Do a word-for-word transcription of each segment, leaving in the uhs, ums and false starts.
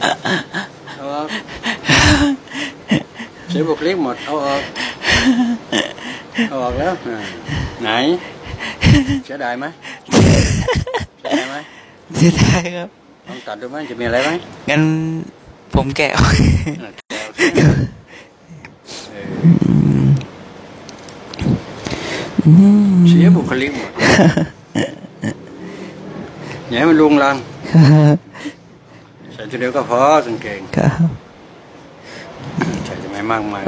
เอาออกเสียบุคลิกหมดเอาออกเอาออกแล้วไหนเสียดายไหมเสียดายไหมเสียดายครับลองตัดดูไหมจะมีอะไรไหมงั้นผมแกะออกเสียบุคลิกหมดอย่าให้มันลุงลังใส่ตัวเดียวก็พอกางเกงใส่ทำไมมากมาย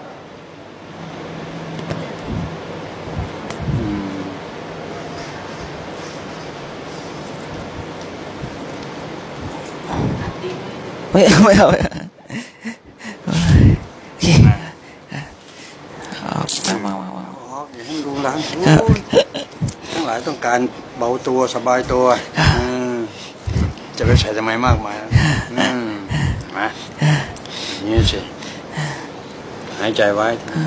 ไม่เอาไม่เอาโอเคเอามามามาอย่าให้มันลุงลังทั้งหลายต้องการเบาตัวสบายตัวจะไปใส่ทำไมมากมายมาอย่างนี้สิหายใจไว้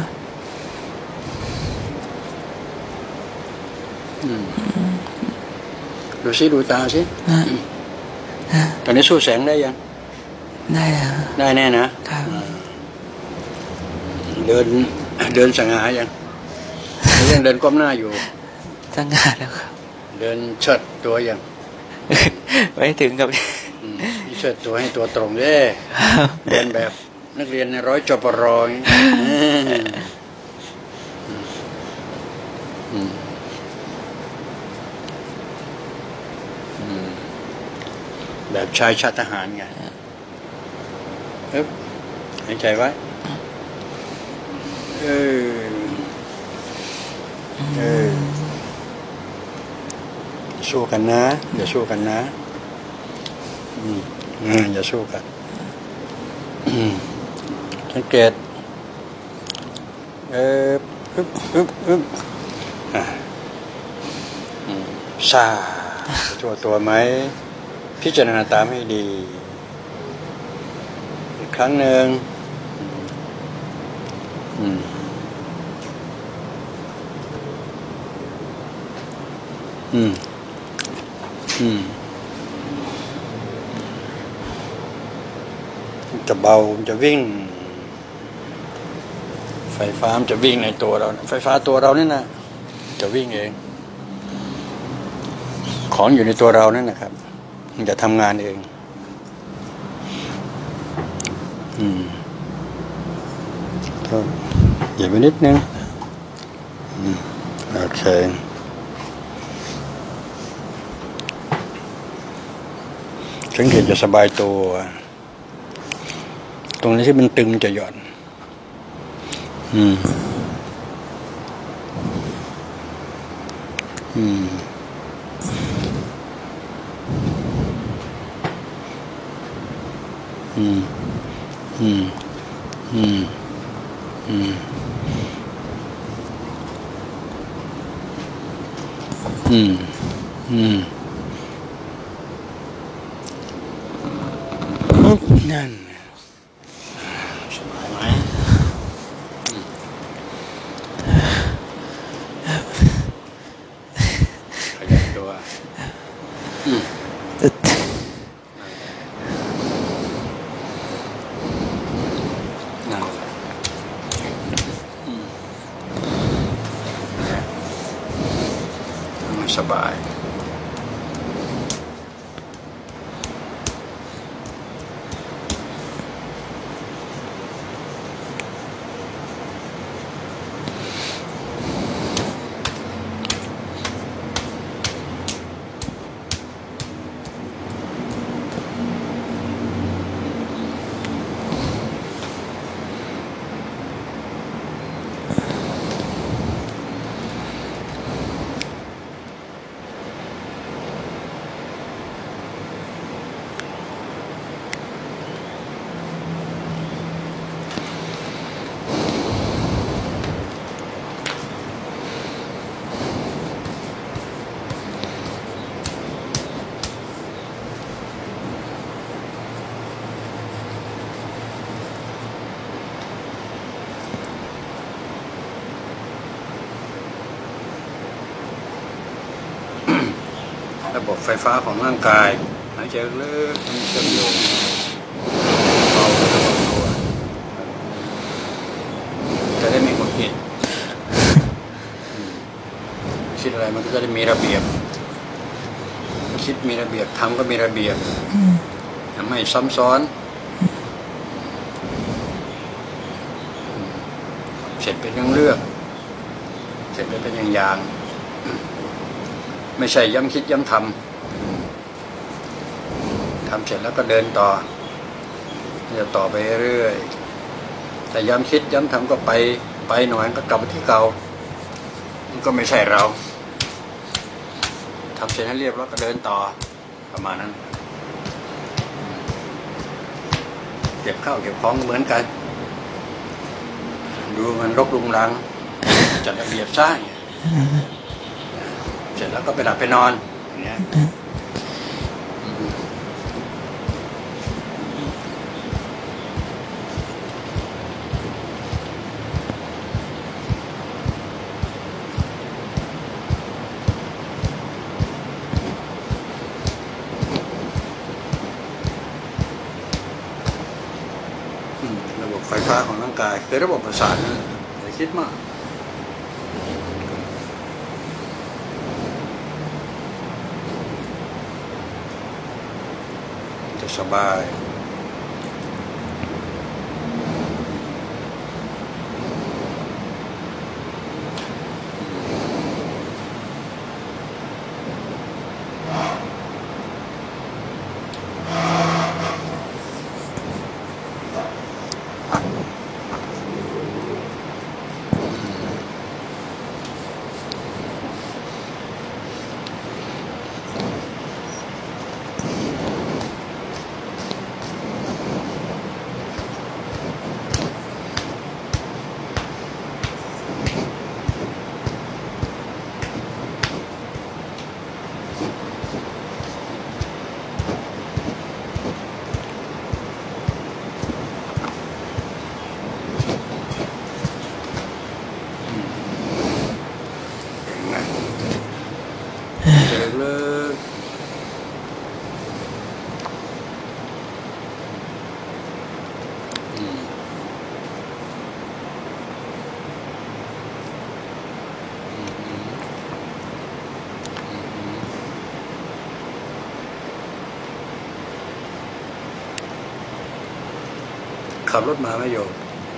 ดูสิดูตาสิตอนนี้สู้แสงได้ยังได้แล้วได้แน่นะเดินเดินสง่ายังยังเดินก้มหน้าอยู่สง่าแล้วครับเดินเชิดตัวยังไม่ถึงกับเชิดตัวให้ตัวตรงเด้เดินแบบนักเรียนในร้อยจปรอยแบบชายชาติทหารไงเอ๊บหายใจไว้เออเออสู้กันนะอย่าสู้กันนะอืมอย่าสู้กันสังเกตเอออึ๊บอึ๊บอึ๊บซาตัวตัวไหมพิจารณาตามให้ดีอีกครั้งหนึ่งอืมอืมอืมจะเบาจะวิ่งไฟฟ้ามันจะวิ่งในตัวเราไฟฟ้าตัวเรานี่นะจะวิ่งเองของอยู่ในตัวเรานั่นนะครับมันจะทำงานเองอืมก็เหยียบไปนิดนึงอืมโอเคสังเกตจะสบายตัวตรงนี้ที่มันตึงจะหย่อนอืมอืมอืมอืมอืมอืมอืมอืมนั่นสบายไหมขยับตัวอืมนั่นมันสบายระบบไฟฟ้าของร่างกายหายใจลึกๆเชื่อมโยงจะได้มีระเบียบคิดมีระเบียบทำก็มีระเบียบไม่ซ้ำซ้อนเสร็จเป็นเรื่องเลือกเสร็จเป็นอย่างอย่างไม่ใช่ย้ำคิดย้ำทำทำเสร็จแล้วก็เดินต่อจะต่อไปเรื่อยแต่ย้ำคิดย้ำทำก็ไปไปหน่อยก็กลับมาที่เก่ามันก็ไม่ใช่เราทำเสร็จให้เรียบแล้วก็เดินต่อประมาณนั้นเก็บข้าวเก็บของเหมือนกันดูมันรกรุงรังจัดระเบียบซะเสร็จแล้วก็ไปหลับไปนอนอย่างเงี้ยระบบไฟฟ้าของร่างกายคือระบบประสาทนะอย่าคิดมากจะสบายเลิกขับรถมาไม่โยม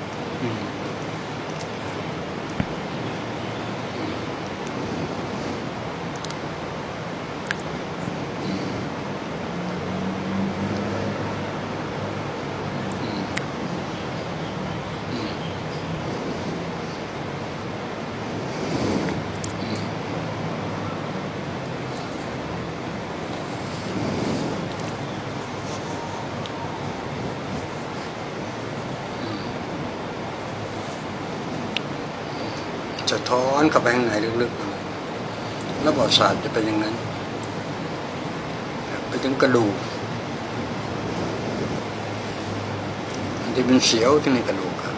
จะท้อนเข้าไปข้างในลึกๆแล้วประสาทจะเป็นอย่างนั้นไปถึงกระดูกมันจะเป็นเสียวที่ในกระดูกครับ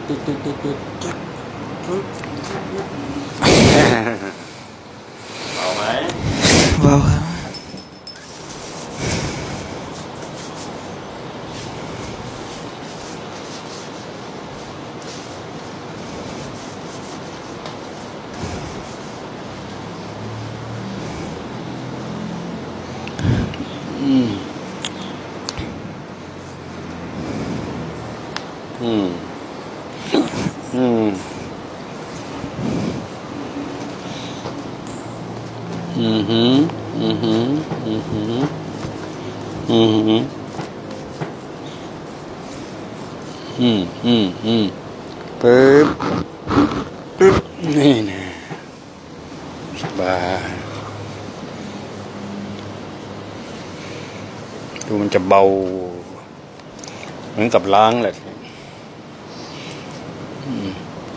ตึ๊ดตึ๊ดตึ๊ดตึ๊ดตึ๊ดเบาไหมเบาครับอืมอืมอืมอืมฮึอืมฮึอืมฮึอืมฮึอืมอืมอืมปึ๊บปึ๊บนี่นะสบายดูมันจะเบาเหมือนกับล้างแหละอืม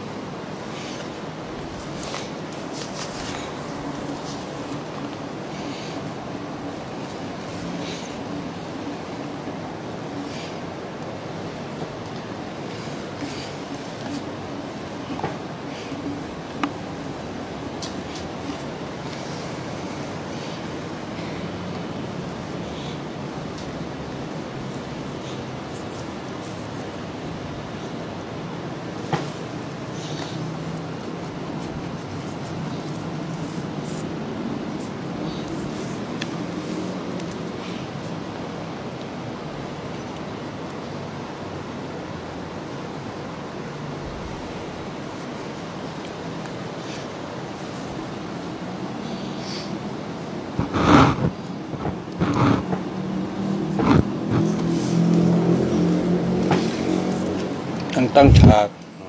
ตั้งตั้งฉาก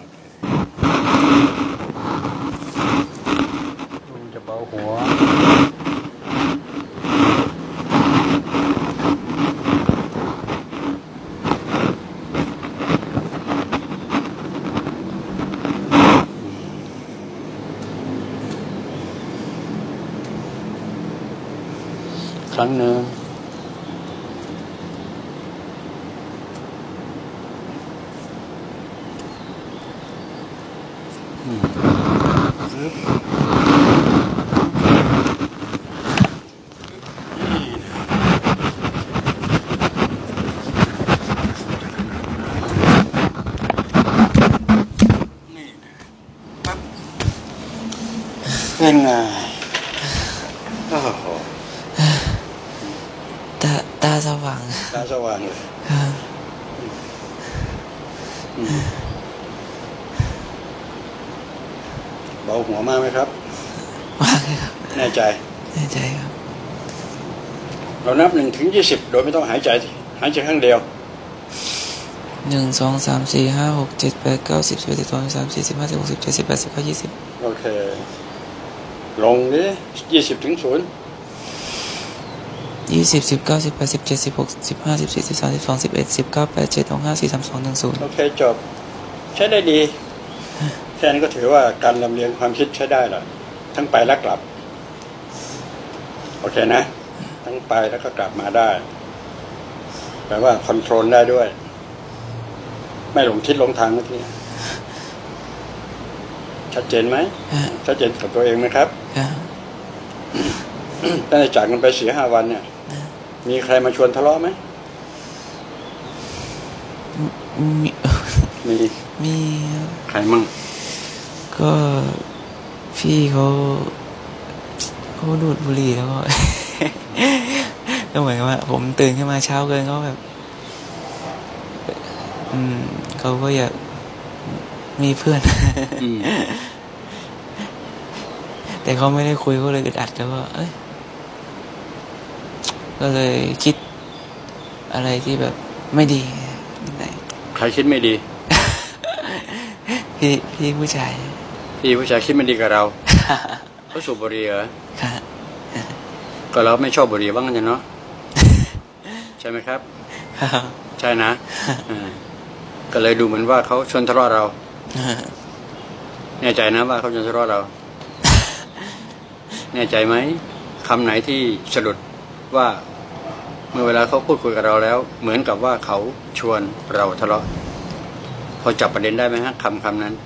มันจะเบาหัวครั้งหนึ่งเป็นไงโอ้โหตาตาสว่างตาสว่างเลยเบาหัวมากไหมครับมากเลยครับแน่ใจแน่ใจครับเรานับหนึ่งถึงยี่สิบโดยไม่ต้องหายใจหายใจข้างเดียวหนึ่งสองสามสี่ห้าหกเจ็ดแปดเก้าสิบสิบเอ็ดสิบสองสิบสามสี่สิบห้าสิบหกสิบเจ็ดสิบแปดสิบเก้ายี่สิบโอเคลงดิยี่สิบถึงศูนย์ยี่สิบสิบเก้าสิบแปดสิบเจ็ดสิบหกสิบห้าสิบสี่สิบสามสิบสองสิบเอ็ดสิบเก้าแปดเจ็ดหกห้าสี่สามสองหนึ่งศูนย์โอเคจบใช้ได้ดีแค่นี้ก็ถือว่าการลำเลียงความคิดใช้ได้แล้วทั้งไปและกลับโอเคนะทั้งไปแล้วก็กลับมาได้แปลว่าคอนโทรลได้ด้วยไม่หลงทิศหลงทางเมื่อกี้ชัดเจนไหมชัดเจนกับตัวเองไหมครับตั้งแต่จากกันไปสี่ห้าวันเนี่ยมีใครมาชวนทะเลาะไหมมีมีมีใครมั่งก็พี่เขาเขาดูดบุหรี่แล้วก็ก็เหมือนว่าผมตื่นขึ้นมาเช้าเกินเขาแบบอืมเขาก็อยากมีเพื่อนแต่เขาไม่ได้คุยก็เลยอึดอัดแล้วก็เอ้ยก็เลยคิดอะไรที่แบบไม่ดีนิดหน่อยใครคิดไม่ดีพี่พี่ผู้ชายพี่ผู้ชายคิดไม่ดีกับเราเขาสูบบุหรี่เหรอก็เราไม่ชอบบุหรี่บ้างกันเนาะใช่ไหมครับใช่นะก็เลยดูเหมือนว่าเขาชวนทะเลาะเราแน่ใจนะว่าเขาชวนทะเลาะเราแน่ใจไหมคำไหนที่สะดุดว่าเมื่อเวลาเขาพูดคุยกับเราแล้วเหมือนกับว่าเขาชวนเราทะเลาะพอจับประเด็นได้ไหมฮะคำคำนั้น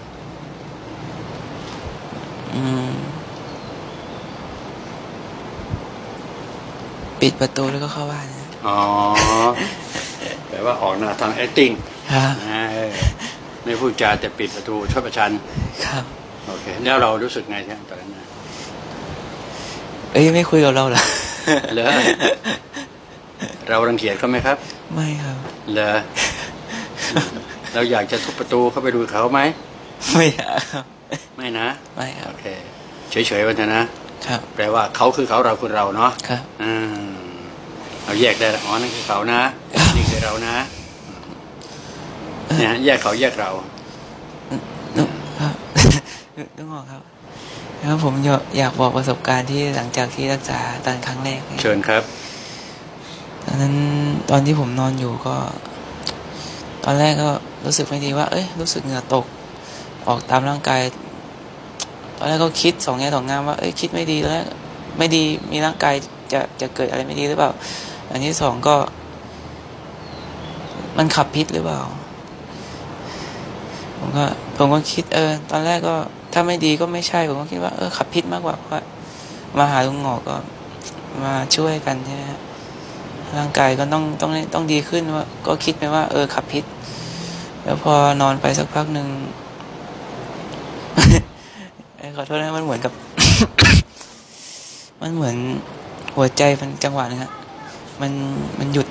อืมปิดประตูแล้วก็เข้าบ้านนะอ๋อแปลว่าออกหน้าทาง acting ครับไม่พูดจาแต่ปิดประตูชดประชันครับโอเคแล้วเรารู้สึกไงใช่ตอนนั้นเอ้ยไม่คุยกับเราเหรอเหรอเรารังเกียจเขาไหมครับไม่ครับเหรอเราอยากจะทุบประตูเข้าไปดูเขาไหมไม่อยากครับไม่นะไม่ครับโอเคเฉยๆวันนะครับแปลว่าเขาคือเขาเราคือเราเนาะครับอืมเราแยกได้อ๋อนั่นคือเขานะนี่คือเรานะเนี่ยแยกเขาแยกเรานึกครับนึกออกครับแล้วผมอยากบอกประสบการณ์ที่หลังจากที่รักษาตอนครั้งแรกเชิญครับตอนนั้นตอนที่ผมนอนอยู่ก็ตอนแรกก็รู้สึกไม่ดีว่าเอ้ยรู้สึกเหงื่อตกออกตามร่างกายตอนแรกก็คิดสองแง่สองงามว่าเอ้ยคิดไม่ดีตอนแรกไม่ดีมีร่างกายจะจะเกิดอะไรไม่ดีหรือเปล่าอันที่สองก็มันขับพิษหรือเปล่าผมก็ผมก็คิดเออตอนแรกก็ถ้าไม่ดีก็ไม่ใช่ผมก็คิดว่าเออขับพิษมากกว่าเพราะมาหาลุงหงอกก็มาช่วยกันใช่ไหมร่างกายก็ต้องต้องต้องดีขึ้นว่าก็คิดไปว่าเออขับพิษแล้วพอนอนไปสักพักหนึ่งขอโทษนะมันเหมือนกับ มันเหมือนหัวใจมันจังหวะนึงฮะมันมันหยุด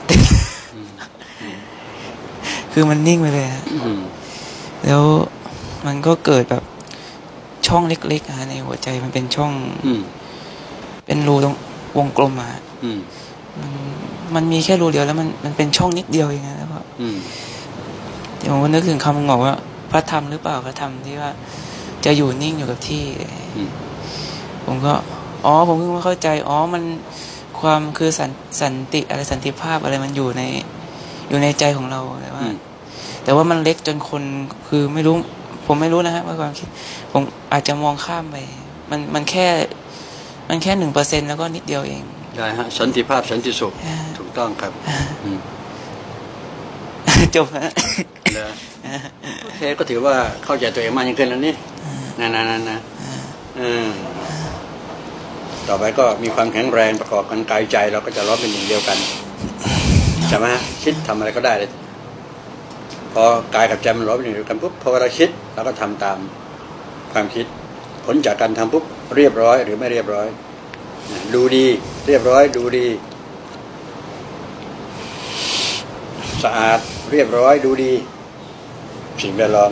คือมันนิ่งไปเลยฮะแล้วมันก็เกิดแบบช่องเล็กๆนะในหัวใจมันเป็นช่องเป็นรูตรงวงกลมอ่ะมันมันมีแค่รูเดียวแล้วมันมันเป็นช่องนิดเดียวเองนะแล้วก็เดี๋ยวผมก็นึกถึงคำบอกว่าพระธรรมหรือเปล่าพระธรรมที่ว่าจะอยู่นิ่งอยู่กับที่ผมก็อ๋อผมเพิ่งมาเข้าใจอ๋อมันความคือสันสันติอะไรสันติภาพอะไรมันอยู่ในอยู่ในใจของเราแต่ว่าแต่ว่ามันเล็กจนคนคือไม่รู้ผมไม่รู้นะฮะว่าความคิดผมอาจจะมองข้ามไปมันมันแค่มันแค่หนึ่งเปอร์เซ็นต์แล้วก็นิดเดียวเองได้ฮะสันติภาพสันติสุขถูกต้องครับจบฮะโอเคก็ถือว่าเข้าใจตัวเองมากยิ่งขึ้นแล้วนี่นั่นนั่นนั่นนะต่อไปก็มีความแข็งแรงประกอบกันกายใจเราก็จะร้องเป็นหนึ่งเดียวกันใช่ไหมคิดทำอะไรก็ได้เลยพอกายกับใจมันร้องเป็นหนึ่งเดียวกันปุ๊บพอเราคิดเราก็ทำตามความคิดผลจากการทำปุ๊บเรียบร้อยหรือไม่เรียบร้อยดูดีเรียบร้อยดูดีสะอาดเรียบร้อยดูดีสิ่งแวดล้อม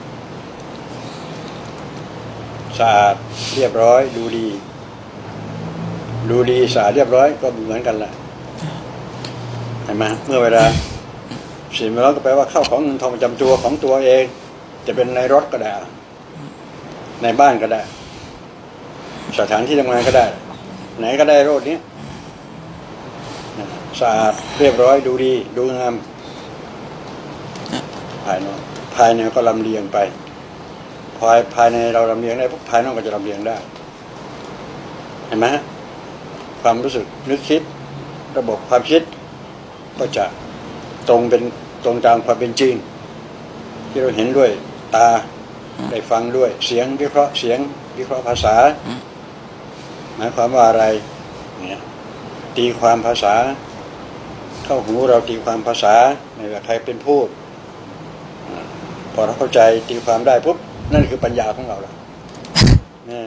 สะอาดเรียบร้อยดูดีดูดีสะอาดเรียบร้อยก็เหมือนกันแหละเห็นไหมเมื่อเวลาสิ่งแวดล้อมก็แปลว่าเข้าของเงินทองประจำตัวของตัวเองจะเป็นในรถก็ได้ในบ้านก็ได้สถานที่ทำงานก็ได้ไหนก็ได้รถนี้สะอาดเรียบร้อยดูดีดูงามภายนอกภายในก็ลำเลียงไปภายภายในเราลำเลียงได้พวกภายนอกก็จะลำเลียงได้เห็นไหมความรู้สึกนึกคิดระบบความคิดก็จะตรงเป็นตรงตามความเป็นจริงที่เราเห็นด้วยตาได้ฟังด้วยเสียงวิเคราะห์เสียงวิเคราะห์ภาษาหมายความว่าอะไรเนี่ยตีความภาษาเข้าหูเราตีความภาษาไม่ว่าใครเป็นพูดพอเราเข้าใจตีความได้ปุ๊บนั่นคือปัญญาของเราแล้วนี่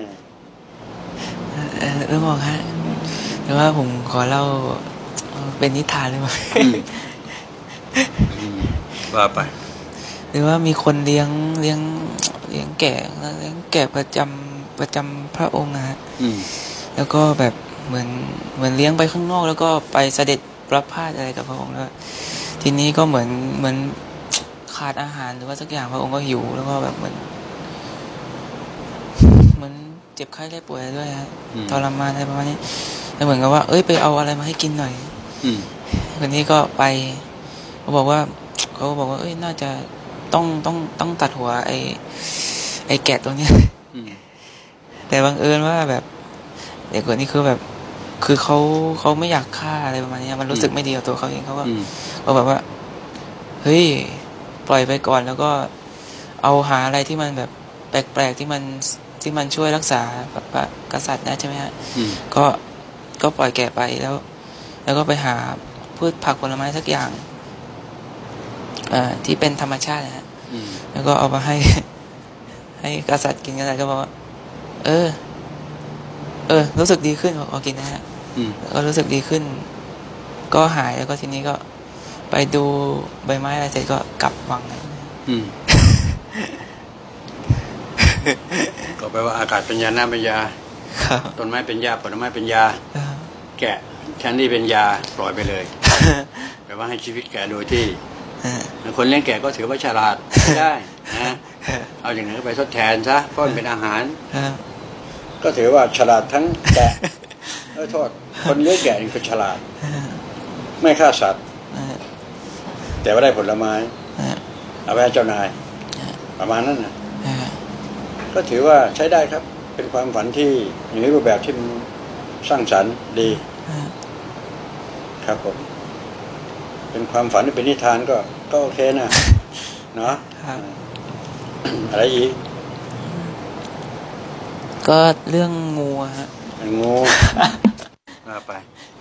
เรื่องบอกฮะแต่ว่าผมขอเล่าเป็นนิทานเลยมั้ยว่าไปหรือว่ามีคนเลี้ยงเลี้ยงเลี้ยงแกะเลี้ยงแกะประจำประจำพระองค์นะฮะแล้วก็แบบเหมือนเหมือนเลี้ยงไปข้างนอกแล้วก็ไปเสด็จประพาสอะไรกับพระองค์แล้วทีนี้ก็เหมือนเหมือนขาดอาหารหรือว่าสักอย่างพระองค์ก็หิวแล้วก็แบบเหมือนเหมือนเจ็บไข้ได้ป่วยด้วยฮะทรมานอะไรประมาณนี้แล้วเหมือนกับว่าเอ้ยไปเอาอะไรมาให้กินหน่อยคนนี้ก็ไปเขาบอกว่าเขาบอกว่าเอ้ยน่าจะต้องต้องต้องตัดหัวไอ้ไอ้แกะตัวนี้แต่บังเอิญว่าแบบเด็กคนนี้คือแบบคือเขาเขาไม่อยากฆ่าอะไรประมาณนี้มันรู้สึกไม่ดีกับตัวเขาเองเขาก็เขาแบบว่าเฮ้ยปล่อยไปก่อนแล้วก็เอาหาอะไรที่มันแบบแปลกๆที่มันที่มันช่วยรักษาแบบกษัตริย์นะใช่ไหมฮะก็ก็ปล่อยแกะไปแล้ว แล้วก็ไปหาพืชผักผลไม้สักอย่างอ่าที่เป็นธรรมชาตินะฮะแล้วก็เอามาให้ ให้กษัตริย์กินกษัตริย์ก็บอกว่าเออเออรู้สึกดีขึ้นพอกินนะฮะก็รู้สึกดีขึ้นก็หายแล้วก็ทีนี้ก็ไปดูใบไม้อะไรเสร็จก็กลับวังเลยก็แปลว่าอากาศเป็นยาน้ำเป็นยาต้นไม้เป็นยาผลไม้เป็นยาแกะแทนที่เป็นยาปล่อยไปเลยแปลว่าให้ชีวิตแกะโดยที่คนเลี้ยงแกะก็ถือว่าฉลาดได้นะเอาอย่างนั้นไปทดแทนซะเพราะมันเป็นอาหารก็ถือว่าฉลาดทั้งแกะเออโทษคนเลี้ยงแกะนี่ก็ฉลาดไม่ฆ่าสัตว์แต่ว่าได้ผลไม้เอาไปให้เจ้านายประมาณนั้นนะก็ถือว่าใช้ได้ครับเป็นความฝันที่อยู่ในรูปแบบที่สร้างสรรค์ดีครับผมเป็นความฝันที่เป็นนิทานก็ก็โอเคนะเนาะอะไรอีกก็เรื่องงูฮะงูมาไป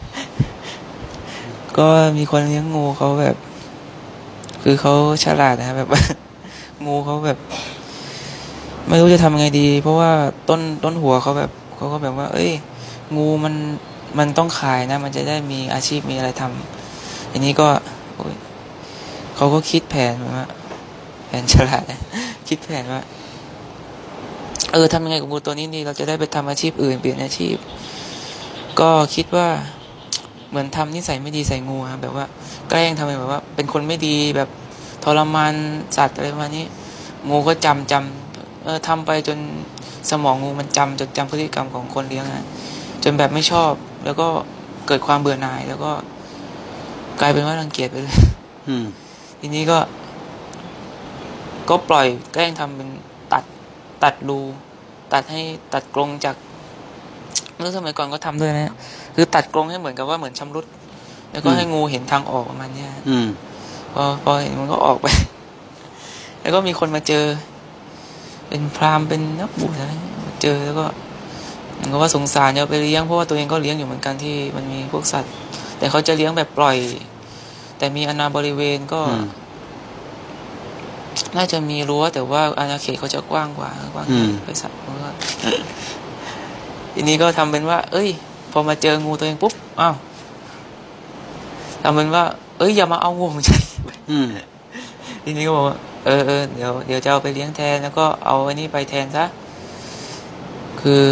ก็มีคนเลี้ยงงูเขาแบบ คือเขาฉลาดนะแบบว่างูเขาแบบไม่รู้จะทำไงดีเพราะว่าต้นต้นหัวเขาแบบเขาก็แบบว่าเอ้ยงูมันมันต้องขายนะมันจะได้มีอาชีพมีอะไรทำอันนี้ก็เขาก็คิดแผนว่าแผนฉลาดคิดแผนว่าเออทำยังไงกับงูตัวนี้ดีเราจะได้ไปทำอาชีพอื่นเปลี่ยนอาชีพก็คิดว่าเหมือนทำนิสัยไม่ดีใส่งูครับแบบว่าแกล้งทำแบบว่าเป็นคนไม่ดีแบบทรมานสัตว์อะไรประมาณนี้งูก็จำจำเออทำไปจนสมองงูมันจำจดจำพฤติกรรมของคนเลี้ยงนะจนแบบไม่ชอบแล้วก็เกิดความเบื่อหน่ายแล้วก็กลายเป็นว่ารังเกียจไปเลยทีนี้ก็ก็ปล่อยแกล้งทำเป็นตัดตัดรูตัดให้ตัดกรงจากเมื่อสมัยก่อนก็ทำด้วยนะคือตัดกรงให้เหมือนกับว่าเหมือนชำรุดแล้วก็ให้งูเห็นทางออกประมาณนี้พอพอเห็นมันก็ออกไปแล้วก็มีคนมาเจอเป็นพราหมณ์เป็นนักบวชอะไรเจอแล้วก็มันก็ว่าสงสารจะไปเลี้ยงเพราะว่าตัวเองก็เลี้ยงอยู่เหมือนกันที่มันมีพวกสัตว์แต่เขาจะเลี้ยงแบบปล่อยแต่มีอาณาบริเวณก็น่าจะมีรั้วแต่ว่าอาณาเขตเขาจะกว้างกว่ากว้างไปสัตว์มันก็ทีนี้ก็ทำเป็นว่าเอ้ยพอมาเจองูตัวเองปุ๊บอ้าวทำเป็นว่าเอ้ยอย่ามาเอางูของฉันทีนี้ก็บอกว่าเออเออเดี๋ยวเดี๋ยวจะเอาไปเลี้ยงแทนแล้วก็เอาอันนี้ไปแทนซะคือ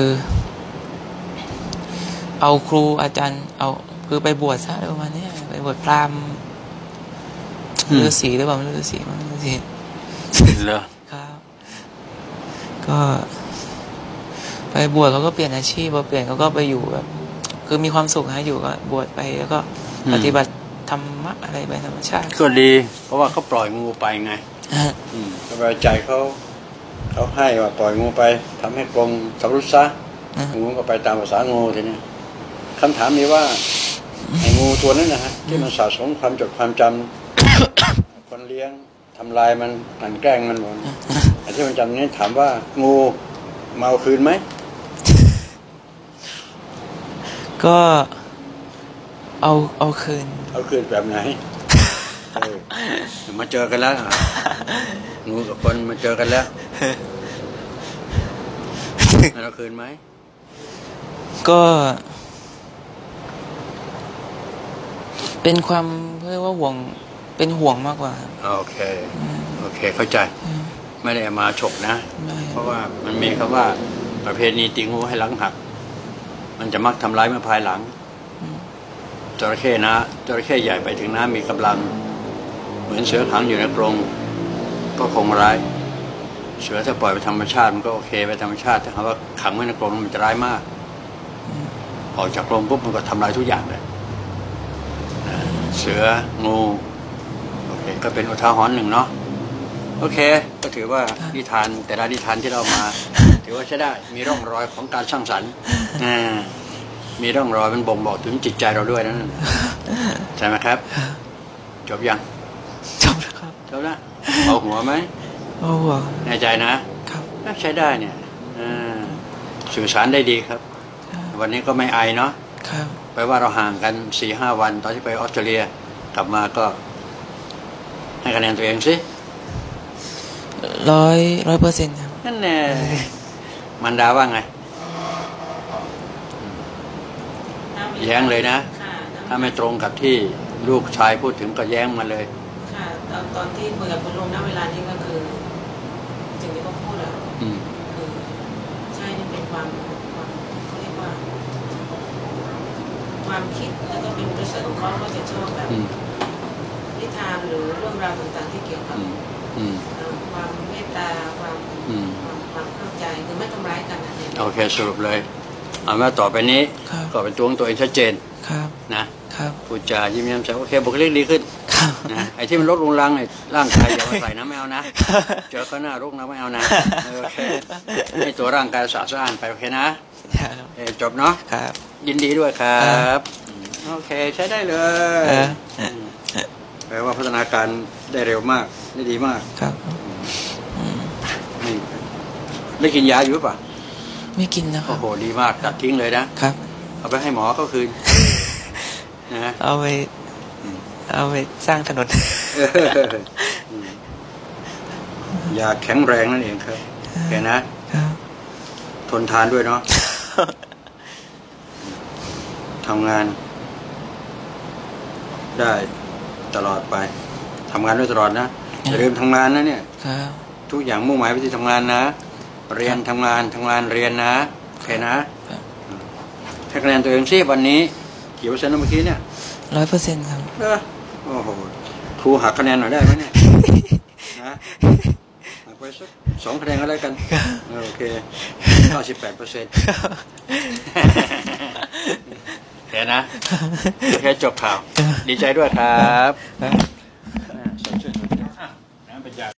เอาครูอาจารย์เอาคือไปบวชซะประมาณนี้ไปบวชพราหมณ์ฤาษีหรือเปล่าฤาษีมั้งฤาษีเหรอครับก็ไปบวชเขาก็เปลี่ยนอาชีพพอเปลี่ยนเขาก็ไปอยู่แบบคือมีความสุขนะอยู่ก็บวชไปแล้วก็ปฏิบัติธรรมะอะไรไปธรรมชาติก็ดีเพราะว่าเขาปล่อยงูไปไงสบายใจเขาเขาให้ว่าปล่อยงูไปทำให้กรงสำรุดซะงูก็ไปตามภาษางูทีนี้คำถามนี้ว่าไอ้งูตัวนั้นนะฮะที่มันสะสมความจดความจำคนเลี้ยงทำลายมันกลั่นแกล้งมันหมดไอ้ที่มันจำนี้ถามว่างูมาเอาคืนไหมก็เอาเอาคืนเอาคืนแบบไหนมาเจอกันแล้วงูกับคนมาเจอกันแล้วเอาคืนไหมก็เป็นความเรียกว่าห่วงเป็นห่วงมากกว่าโอเคโอเคเข้าใจไม่ได้มาฉกนะเพราะว่ามันมีคำว่าประเพณีตีงูให้หลังหักมันจะมักทำร้ายเมื่อภายหลังจระเข้นะจระเข้ใหญ่ไปถึงน้ำมีกำลังเหมือนเสือขังอยู่ในกรงก็คงร้ายเสือถ้าปล่อยไปธรรมชาติมันก็โอเคไปธรรมชาติแต่คำว่าขังไว้ในกรงมันจะร้ายมากออกจากกรงปุ๊บมันก็ทำลายทุกอย่างเลยเสืองูโอเคก็เป็นอุทาหรณ์หนึ่งเนาะโอเคก็ถือว่านิทานแต่ละนิทานที่เรามาถือว่าใช้ได้มีร่องรอยของการสร้างสรรค์มีร่องรอยมันบ่งบอกถึงจิตใจเราด้วยนั่นใช่ไหมครับจบยังจบแล้วครับจบแล้วเอาหัวไหมโอ้โหแน่ใจนะครับใช้ได้เนี่ยสื่อสารได้ดีครับวันนี้ก็ไม่ไอเนาะแปลว่าเราห่างกันสี่ห้าวันตอนที่ไปออสเตรเลียกลับมาก็ให้คะแนนตัวเองสิร้อยร้อยเปอร์เซ็นต์ครับนั่นแน่มันดาว่าไงแย้งเลยนะถ้าไม่ตรงกับที่ลูกชายพูดถึงก็แย้งมาเลยค่ะตอนตอนที่คุยกับคุณลุงณเวลานี้ก็คือสิ่งที่เขาพูดอะคือใช่นี่เป็นความความเขาเรียกว่าความคิดแล้วก็เป็นประสบของเขาก็จะชอบแบบนิทานหรือเรื่องราวต่างๆที่เกี่ยวกับความเมตตาความความเข้าใจคือไม่ทำร้ายกันอะไรโอเคสรุปเลยเอาว่าต่อไปนี้ก็เป็นตัวของตัวเองชัดเจนนะพูดจายิ้มแย้มใสโอเคบุคลิกดีขึ้นนะไอ้ที่มันลดลงรังในร่างกายอย่ามาใส่นะไม่เอานะเจอข้างหน้าโรคนะไม่เอานะโอเคให้ตัวร่างกายสะอาดไปโอเคนะจบเนาะยินดีด้วยครับโอเคใช้ได้เลยแปลว่าพัฒนาการได้เร็วมากได้ดีมากครับได้กินยาอยู่ป่ะไม่กินนะครับโอ้โหดีมากตัดทิ้งเลยนะครับเอาไปให้หมอก็คืนนะเอาไปเอาไปสร้างถนนยาแข็งแรงนั่นเองครับเห็นนะทนทานด้วยเนาะทำงานได้ตลอดไปทำงานด้วยตลอดนะอย่าลืมทำงานนะเนี่ยทุกอย่างมุ่งหมายไปที่ทำงานนะเรียนทำงานทำงานเรียนนะโอเคนะให้คะแนนตัวเองซิวันนี้กี่เปอร์เซ็นต์เมื่อกี้เนี่ยร้อยเปอร์เซ็นต์ครับโอ้โหครูหักคะแนนหน่อยได้ไหมเนี่ยนะหักไปสักสองคะแนนก็ได้กันโอเคเก้าสิบแปดเปอร์เซ็นต์เห็นนะแค่จบข่าวดีใจด้วยครับ